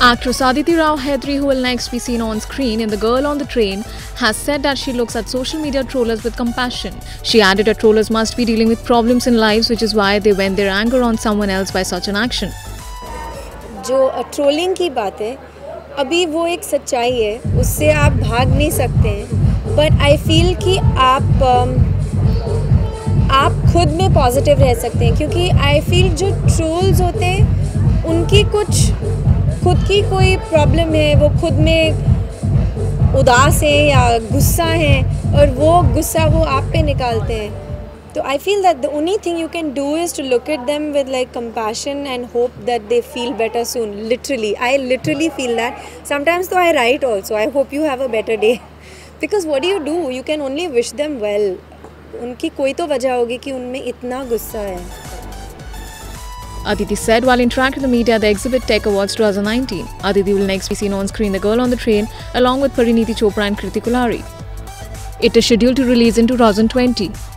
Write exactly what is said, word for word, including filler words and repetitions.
Actress Aditi Rao Hydari, who will next be seen on screen in The Girl on the Train, has said that she looks at social media trollers with compassion. She added that trollers must be dealing with problems in lives, which is why they vent their anger on someone else by such an action. जो trolling की बात है, अभी वो एक सच्चाई है, उससे आप भाग नहीं सकते हैं. बट आई फील कि आप आप खुद में पॉजिटिव रह सकते हैं, क्योंकि आई फील जो ट्रोल्स होते हैं उनकी कुछ खुद की कोई प्रॉब्लम है, वो खुद में उदास हैं या गुस्सा हैं और वो गुस्सा वो आप पे निकालते हैं. So I feel that the only thing you can do is to look at them with like compassion and hope that they feel better soon. Literally, I literally feel that. Sometimes though I write also, I hope you have a better day. Because what do you do? You can only wish them well. उनकी कोई तो वजह होगी कि उनमें इतना गुस्सा है. Aditi said while interacting with the media at the Exhibit Tech Awards twenty nineteen. Aditi will next be seen on screen The Girl on the Train along with Parineeti Chopra and Kriti Kulari. It is scheduled to release in two thousand twenty.